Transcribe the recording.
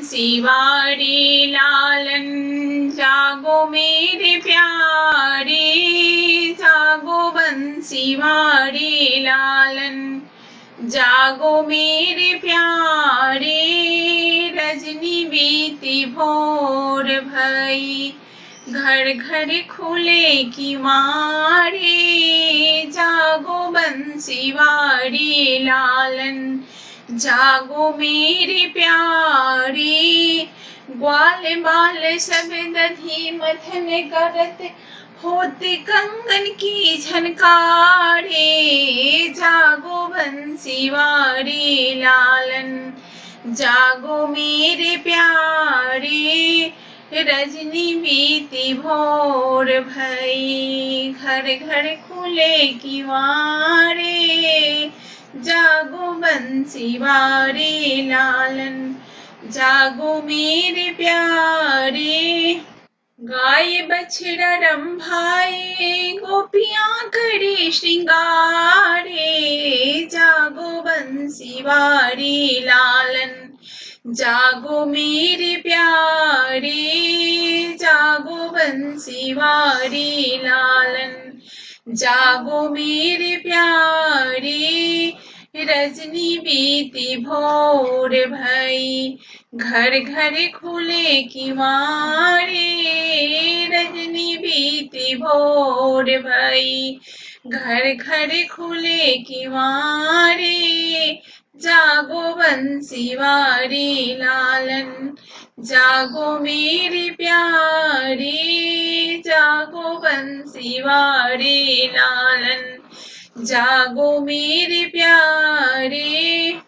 बंसीवाड़ी लालन, जागो मेरे प्यारे, जागो बंसीवाड़ी लालन, जागो मेरे प्यारे। रजनी बीती भोर भई, घर घर खुले किवाड़े, जागो बंसीवाड़ी लालन, जागो मेरे प्यारे। ग्वाल बाल सब दधी मथन करत, होते कंगन की झनकारे, जागो बंसीवाड़ी लालन, जागो मेरे प्यारे। रजनी बीती भोर भई, घर घर खुले किवाड़े, जागो बंसीवाड़ी लालन, जागो मेरे प्यारे। गाय बछड़ा रंभाए, गोपियां करे श्रृंगारे, जागो बंसीवाड़ी लालन, जागो मेरे प्यारे, जागो बंसीवाड़ी लालन, जागो मेरे प्यारे। रजनी बीती भोर भई, घर घर खुले किवाड़े, रजनी बीती भोर भई, घर घर खुले किवाड़े, जागो बंसीवाड़ी लालन, जागो मेरे प्यारे, जागो बंसीवाड़ी लालन, जागो मेरे प्यारे।